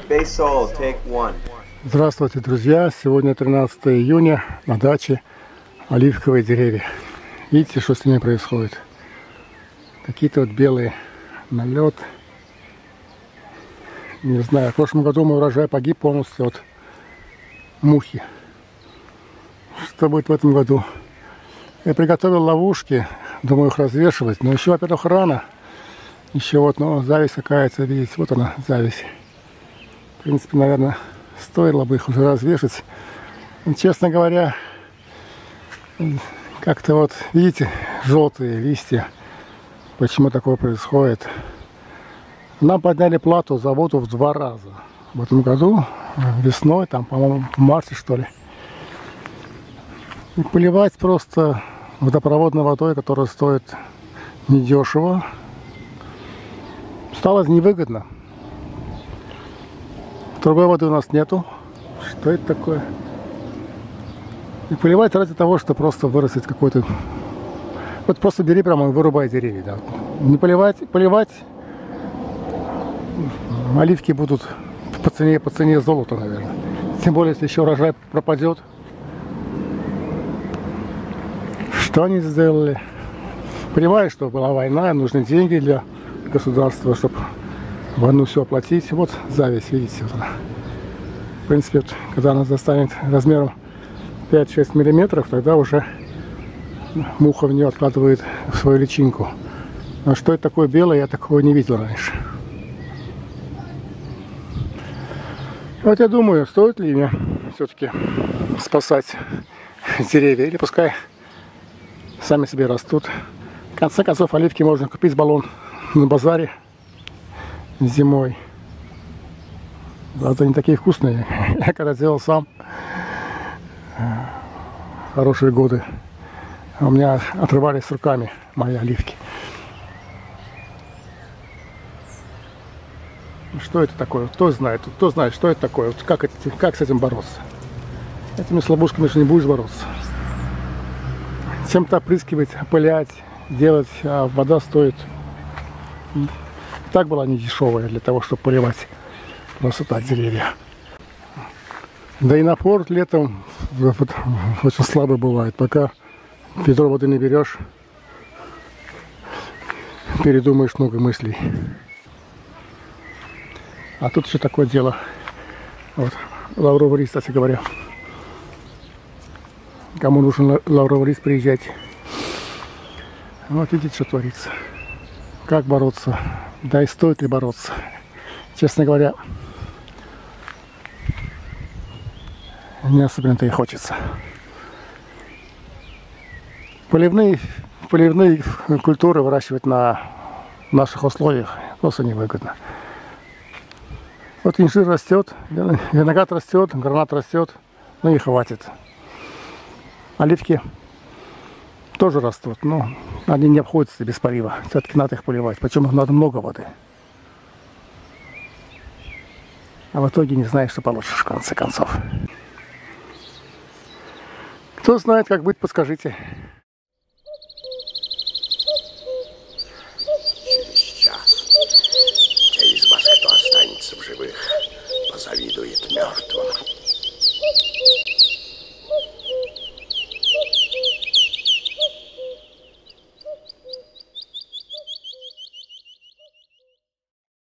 Basol, take one. Здравствуйте, друзья! Сегодня 13 июня, на даче оливковые деревья. Видите, что с ними происходит? Какие-то вот белые налет. Не знаю, в прошлом году мой урожай погиб полностью от мухи. Что будет в этом году? Я приготовил ловушки, думаю их развешивать, но еще, во-первых, рано. Еще вот, ну, зависть какая-то, видите, вот она, зависть. В принципе, наверное, стоило бы их уже развешать. Но, честно говоря, как-то вот, видите, желтые листья. Почему такое происходит? Нам подняли плату за воду в 2 раза. В этом году, весной, там, по-моему, в марте, что ли. И поливать просто водопроводной водой, которая стоит недешево, стало невыгодно. Другой воды у нас нету. Что это такое? И поливать ради того, что просто вырастет какой-то... Вот просто бери прямо и вырубай деревья. Да. Не поливать, оливки будут по цене золота, наверное. Тем более, если еще урожай пропадет. Что они сделали? Понимаю, что была война, нужны деньги для государства, чтобы войну все оплатить. Вот зависть, видите, вот она. В принципе, вот, когда она достанет размером 5-6 миллиметров, тогда уже муха в нее откладывает в свою личинку. А что это такое белое, я такого не видел раньше. Вот я думаю, стоит ли мне все-таки спасать деревья, или пускай сами себе растут. В конце концов, оливки можно купить баллон на базаре зимой. Зато они такие вкусные. Я когда делал сам хорошие годы, у меня отрывались руками мои оливки. Что это такое? Кто знает, что это такое? Вот как с этим бороться? Этими слабушками же не будешь бороться. Чем-то опрыскивать, опылять, делать, а вода стоит. Так была не дешевая для того, чтобы поливать просто так деревья. Да и напор летом очень слабый бывает. Пока ведро воды не берешь, передумаешь много мыслей. А тут еще такое дело. Вот, лавровый лист, кстати говоря. Кому нужен лавровый лист, приезжайте. Вот видите, что творится. Как бороться? Да и стоит ли бороться? Честно говоря, не особенно-то и хочется. Поливные культуры выращивать на наших условиях просто невыгодно. Вот инжир растет, виноград растет, гранат растет, ну и хватит. Оливки тоже растут, но они не обходятся без полива. Все-таки надо их поливать, причем надо много воды. А в итоге не знаешь, что получишь в конце концов. Кто знает, как быть, подскажите. Через час те из вас, кто останется в живых, позавидует мертвым.